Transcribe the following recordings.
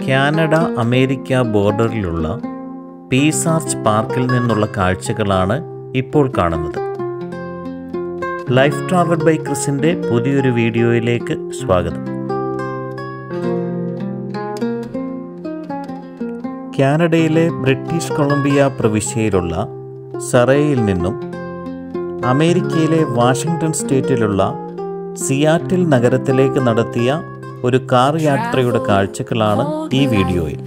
Canada America ബോർഡറിലുള്ള peace arch പാർക്കിൽ നിന്നുള്ള കാഴ്ചകളാണ് ഇപ്പോൾ കാണുന്നത്. ലൈഫ് ട്രാവൽ ബൈ ക്രിസിൻ്റെ പുതിയൊരു വീഡിയോയിലേക്ക് സ്വാഗതം. കാനഡയിലെ ബ്രിട്ടീഷ് കൊളംബിയ പ്രവിശ്യയിലുള്ള സറേയിൽ നിന്നും അമേരിക്കയിലെ വാഷിംഗ്ടൺ സ്റ്റേറ്റിലുള്ള സിയാറ്റിൽ നഗരത്തിലേക്ക് നടത്തിയ ഒരു കാർ യാത്രയുടെ കാഴ്ചകളാണ് ഈ വീഡിയോയിൽ.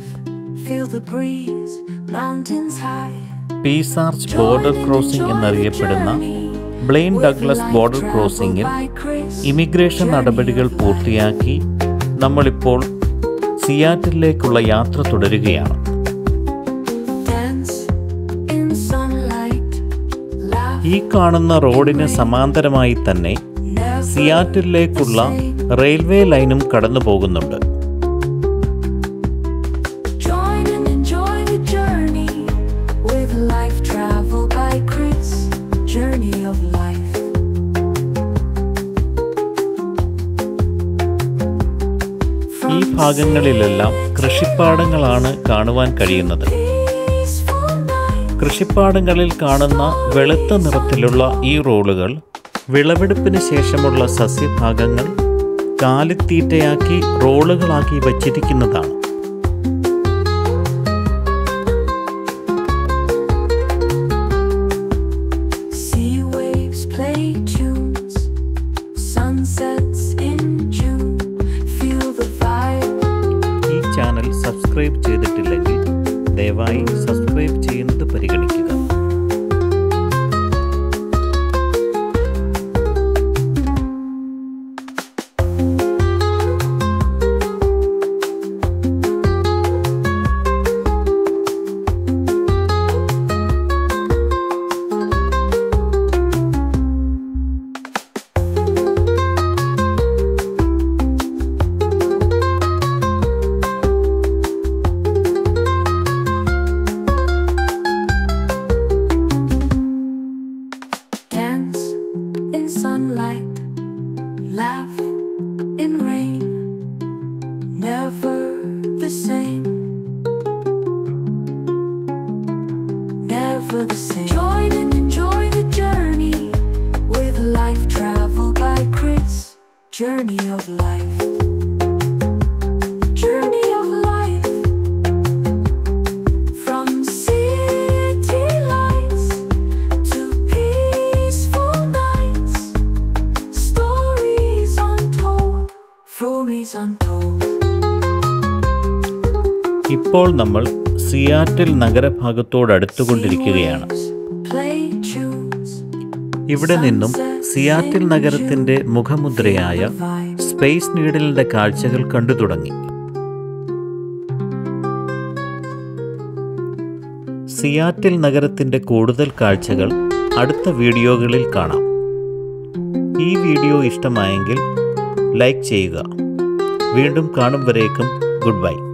പീസ് ആർച്ച് ബോർഡർ ക്രോസിംഗ് എന്നറിയപ്പെടുന്ന ബ്ലെയിൻ ഡഗ്ലസ് ബോർഡർ ക്രോസിംഗിൽ ഇമിഗ്രേഷൻ നടപടികൾ പൂർത്തിയാക്കി നമ്മളിപ്പോൾ സിയാറ്റിലേക്കുള്ള യാത്ര തുടരുകയാണ്. ഈ കാണുന്ന റോഡിന് സമാന്തരമായി തന്നെ സിയാറ്റിലേക്കുള്ള റെയിൽവേ ലൈനും കടന്നു പോകുന്നുണ്ട്. ഈ ഭാഗങ്ങളിലെല്ലാം കൃഷിപ്പാടങ്ങളാണ് കാണുവാൻ കഴിയുന്നത്. കൃഷിപ്പാടങ്ങളിൽ കാണുന്ന വെളുത്ത നിറത്തിലുള്ള ഈ റോളുകൾ വിളവെടുപ്പിന് ശേഷമുള്ള സസ്യഭാഗങ്ങൾ കാലിത്തീറ്റയാക്കി റോളുകളാക്കി വച്ചിരിക്കുന്നതാണ്. ഈ ചാനൽ സബ്സ്ക്രൈബ് ചെയ്തിട്ടില്ലെങ്കിൽ ദയവായി സബ്സ്ക്രൈബ് ചെയ്യുന്നത് പരിഗണിക്കുക. Sunlight, laugh in rain, never the same, never the same. Join and enjoy the journey with Life Travel by Chris. Journey of life, journey of life, from city lights to peaceful nights, stories untold, stories untold. ഇപ്പോൾ നമ്മൾ Seattle നഗരഭാഗത്തോടടുത്തുകൊണ്ടിരിക്കുകയാണ്. ഇവിടെ നിന്നും Seattle നഗരത്തിൻ്റെ മുഖമുദ്രയായ space നീഡിലിൻ്റെ കാഴ്ചകൾ കണ്ടു തുടങ്ങി. Seattle നഗരത്തിൻ്റെ കൂടുതൽ കാഴ്ചകൾ അടുത്ത വീഡിയോകളിൽ കാണാം. ഈ വീഡിയോ ഇഷ്ടമായെങ്കിൽ ലൈക്ക് ചെയ്യുക. വീണ്ടും കാണും വരേക്കും ഗുഡ് ബൈ.